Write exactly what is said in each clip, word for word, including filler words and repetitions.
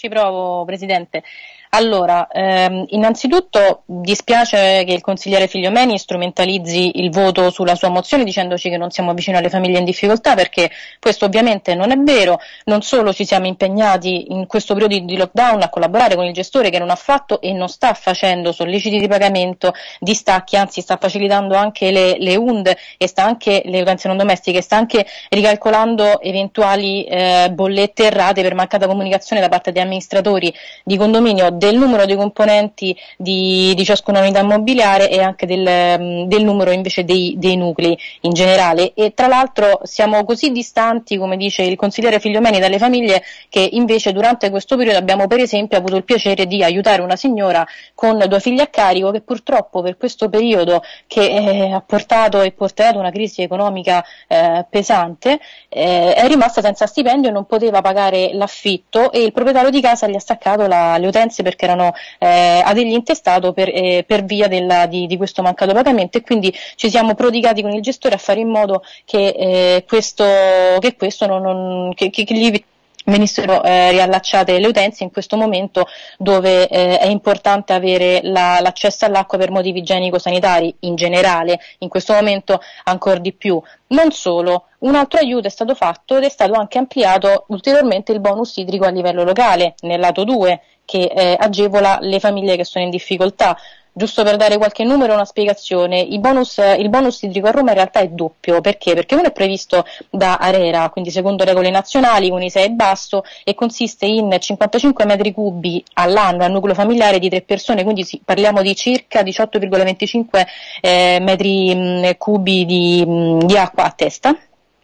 ci provo, Presidente. Allora, ehm, innanzitutto dispiace che il consigliere Figliomeni strumentalizzi il voto sulla sua mozione dicendoci che non siamo vicini alle famiglie in difficoltà, perché questo ovviamente non è vero. Non solo ci siamo impegnati in questo periodo di lockdown a collaborare con il gestore che non ha fatto e non sta facendo solleciti di pagamento, distacchi, anzi sta facilitando anche le, le U N D e sta anche le utenze non domestiche, sta anche ricalcolando eventuali eh, bollette errate per mancata comunicazione da parte di amministratori di condominio del numero dei componenti di, di ciascuna unità immobiliare e anche del, del numero invece dei, dei nuclei in generale. E tra l'altro siamo così distanti, come dice il consigliere Figliomeni, dalle famiglie, che invece durante questo periodo abbiamo per esempio avuto il piacere di aiutare una signora con due figli a carico che purtroppo per questo periodo che eh, ha portato e porterà una crisi economica eh, pesante eh, è rimasta senza stipendio e non poteva pagare l'affitto, e il proprietario di casa gli ha staccato la, le utenze perché erano eh, a degli intestato per, eh, per via della, di, di questo mancato pagamento, e quindi ci siamo prodigati con il gestore a fare in modo che eh, questo, che questo non, non che, che gli venissero eh, riallacciate le utenze in questo momento dove eh, è importante avere la, l'accesso all'acqua per motivi igienico-sanitari in generale, in questo momento ancora di più. Non solo, un altro aiuto è stato fatto ed è stato anche ampliato ulteriormente il bonus idrico a livello locale, nel lato due, che eh, agevola le famiglie che sono in difficoltà. Giusto per dare qualche numero e una spiegazione, il bonus, il bonus idrico a Roma in realtà è doppio. Perché? Perché uno è previsto da ARERA, quindi secondo regole nazionali, con I S E E basso, e consiste in cinquantacinque metri cubi all'anno al nucleo familiare di tre persone, quindi sì, parliamo di circa diciotto virgola venticinque eh, metri mh, cubi di, mh, di acqua a testa,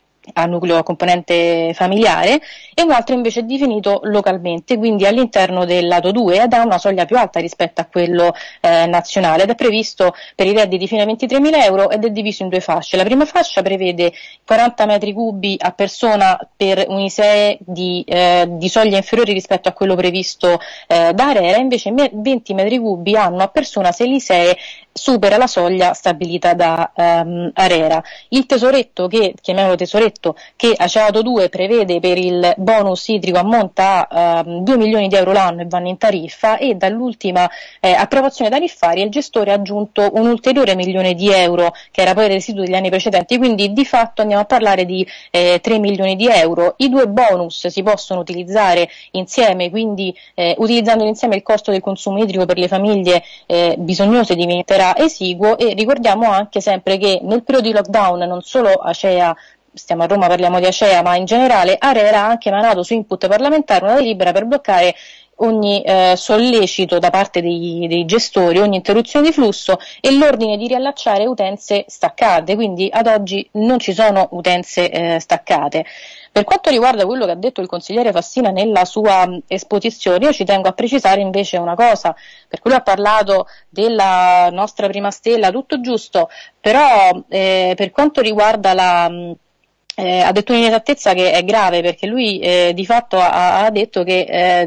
a nucleo componente familiare, e un altro invece è definito localmente, quindi all'interno del lato due, ed ha una soglia più alta rispetto a quello eh, nazionale, ed è previsto per i redditi fino a ventitremila euro ed è diviso in due fasce. La prima fascia prevede quaranta metri cubi a persona per un I S E E di, eh, di soglia inferiore rispetto a quello previsto eh, da ARERA, invece venti metri cubi anno a persona se l'I S E E supera la soglia stabilita da um, ARERA. Il tesoretto, che chiamiamolo tesoretto, che Aceato due prevede per il bonus idrico ammonta a uh, due milioni di euro l'anno e vanno in tariffa, e dall'ultima eh, approvazione tariffaria il gestore ha aggiunto un ulteriore milione di euro che era poi il residuo degli anni precedenti, quindi di fatto andiamo a parlare di eh, tre milioni di euro. I due bonus si possono utilizzare insieme, quindi eh, utilizzando insieme il costo del consumo idrico per le famiglie eh, bisognose diventerà esiguo. E ricordiamo anche sempre che nel periodo di lockdown non solo Acea, stiamo a Roma, parliamo di Acea, ma in generale ARERA ha anche emanato su input parlamentare una delibera per bloccare ogni eh, sollecito da parte dei, dei gestori, ogni interruzione di flusso, e l'ordine di riallacciare utenze staccate, quindi ad oggi non ci sono utenze eh, staccate. Per quanto riguarda quello che ha detto il consigliere Fassina nella sua mh, esposizione, io ci tengo a precisare invece una cosa, per cui ha parlato della nostra prima stella, tutto giusto, però eh, per quanto riguarda la... Mh, Eh, ha detto un'inesattezza che è grave, perché lui eh, di fatto ha, ha detto che eh,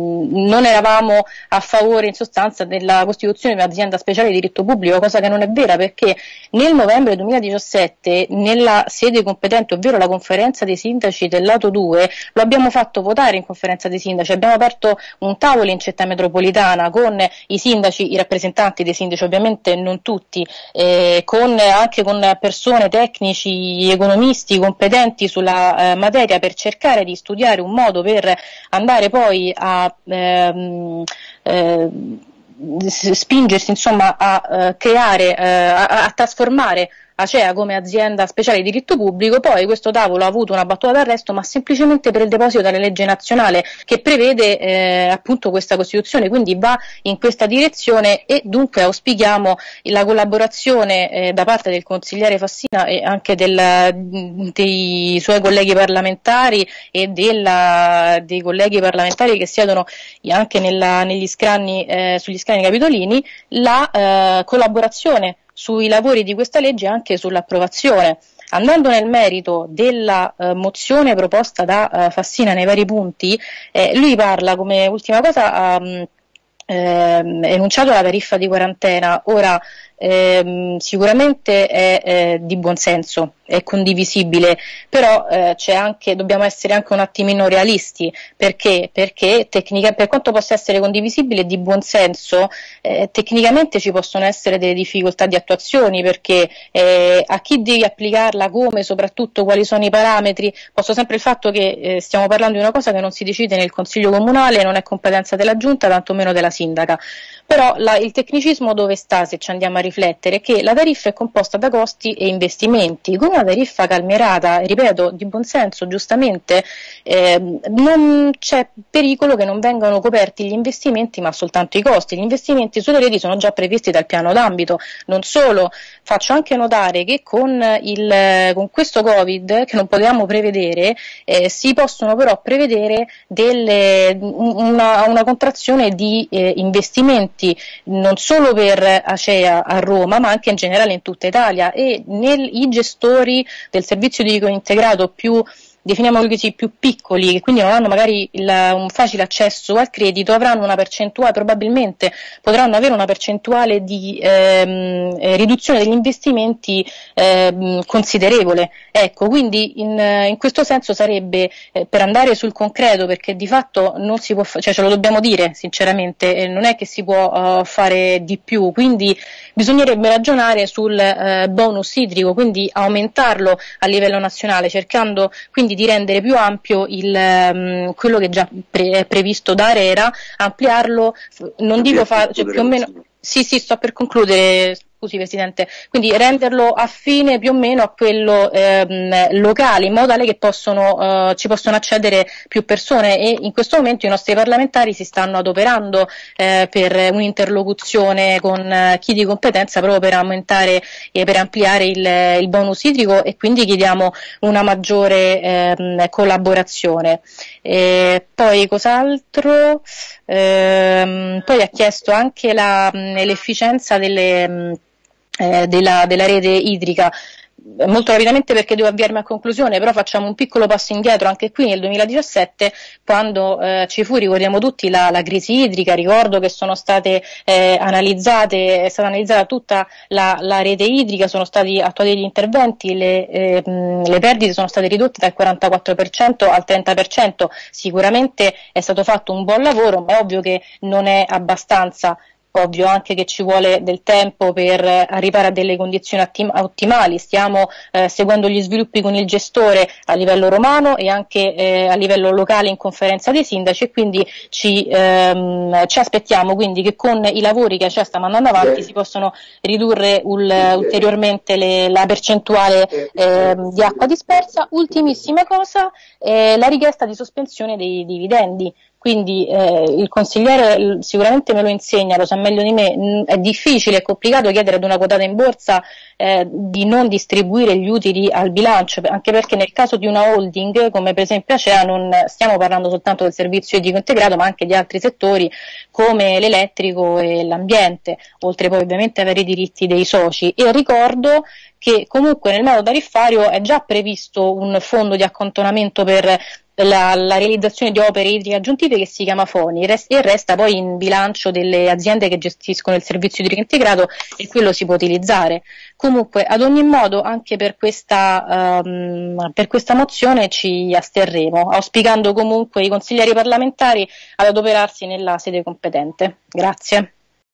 non eravamo a favore in sostanza della costituzione di un'azienda speciale di diritto pubblico, cosa che non è vera, perché nel novembre duemiladiciassette nella sede competente, ovvero la conferenza dei sindaci del lato due, lo abbiamo fatto votare in conferenza dei sindaci, abbiamo aperto un tavolo in città metropolitana con i sindaci, i rappresentanti dei sindaci, ovviamente non tutti, eh, con, anche con persone, tecnici, economisti competenti sulla eh, materia, per cercare di studiare un modo per andare poi a ehm, eh, spingersi insomma a eh, creare, eh, a, a trasformare Acea come azienda speciale di diritto pubblico. Poi questo tavolo ha avuto una battuta d'arresto, ma semplicemente per il deposito della legge nazionale che prevede eh, appunto questa Costituzione, quindi va in questa direzione, e dunque auspichiamo la collaborazione eh, da parte del consigliere Fassina e anche del, dei suoi colleghi parlamentari e della, dei colleghi parlamentari che siedono anche nella, negli scranni, eh, sugli scranni capitolini, la eh, collaborazione sui lavori di questa legge e anche sull'approvazione. Andando nel merito della eh, mozione proposta da eh, Fassina nei vari punti, eh, lui parla come ultima cosa, ha eh, enunciato la tariffa di quarantena. Ora, ehm, sicuramente è eh, di buon senso, è condivisibile, però eh, c'è anche, dobbiamo essere anche un attimino realisti, perché, perché tecnica, per quanto possa essere condivisibile e di buon senso, eh, tecnicamente ci possono essere delle difficoltà di attuazione, perché eh, a chi devi applicarla, come, soprattutto quali sono i parametri. Posto sempre il fatto che eh, stiamo parlando di una cosa che non si decide nel Consiglio Comunale, non è competenza della Giunta, tantomeno della Sindaca. Però la, il tecnicismo dove sta, se ci andiamo a riflettere, è che la tariffa è composta da costi e investimenti. Con una tariffa calmierata, ripeto, di buon senso, giustamente, eh, non c'è pericolo che non vengano coperti gli investimenti, ma soltanto i costi. Gli investimenti sulle reti sono già previsti dal piano d'ambito. Non solo, faccio anche notare che con, il, con questo Covid, che non potevamo prevedere, eh, si possono però prevedere delle, una, una contrazione di eh, investimenti non solo per Acea a Roma, ma anche in generale in tutta Italia, e nel, i gestori del servizio di dico integrato più, definiamoli così, più piccoli, che quindi non hanno magari il, un facile accesso al credito, avranno una percentuale, probabilmente potranno avere una percentuale di ehm, eh, riduzione degli investimenti ehm, considerevole. Ecco, quindi in, in questo senso sarebbe, eh, per andare sul concreto, perché di fatto non si può, fa- cioè ce lo dobbiamo dire sinceramente, eh, non è che si può uh, fare di più, quindi bisognerebbe ragionare sul eh, bonus idrico, quindi aumentarlo a livello nazionale, cercando quindi di rendere più ampio il, um, quello che è già pre- è previsto da ARERA, ampliarlo, non dico fare, cioè, più o meno, sì sì sto per concludere, scusi Presidente, quindi renderlo affine più o meno a quello ehm, locale, in modo tale che possono, eh, ci possono accedere più persone, e in questo momento i nostri parlamentari si stanno adoperando eh, per un'interlocuzione con eh, chi di competenza proprio per aumentare e per ampliare il, il bonus idrico, e quindi chiediamo una maggiore ehm, collaborazione. E poi cos'altro? Ehm, poi ha chiesto anche la, l'efficienza delle, eh, della, della rete idrica. Molto rapidamente, perché devo avviarmi a conclusione, però facciamo un piccolo passo indietro anche qui nel duemiladiciassette, quando eh, ci fu, ricordiamo tutti, la, la crisi idrica. Ricordo che sono state eh, analizzate, è stata analizzata tutta la, la rete idrica, sono stati attuati gli interventi, le, eh, le perdite sono state ridotte dal quarantaquattro per cento al trenta per cento. Sicuramente è stato fatto un buon lavoro, ma è ovvio che non è abbastanza. Ovvio anche che ci vuole del tempo per arrivare a delle condizioni attim- ottimali. Stiamo eh, seguendo gli sviluppi con il gestore a livello romano e anche eh, a livello locale in conferenza dei sindaci, e quindi ci, ehm, ci aspettiamo quindi che con i lavori che cioè, stiamo andando avanti si possano ridurre ul- ulteriormente le, la percentuale eh, di acqua dispersa. Ultimissima cosa, eh, la richiesta di sospensione dei dividendi. Quindi eh, il consigliere sicuramente me lo insegna, lo sa meglio di me, è difficile, è complicato chiedere ad una quotata in borsa eh, di non distribuire gli utili al bilancio, anche perché nel caso di una holding come per esempio Acea non stiamo parlando soltanto del servizio idrico integrato, ma anche di altri settori come l'elettrico e l'ambiente, oltre poi ovviamente avere i diritti dei soci. E ricordo che comunque nel modo tariffario è già previsto un fondo di accantonamento per La, la realizzazione di opere idriche aggiuntive che si chiama FONI, e resta poi in bilancio delle aziende che gestiscono il servizio idrico integrato, e quello si può utilizzare. Comunque, ad ogni modo, anche per questa, um, per questa mozione ci asterremo, auspicando comunque i consiglieri parlamentari ad adoperarsi nella sede competente. Grazie.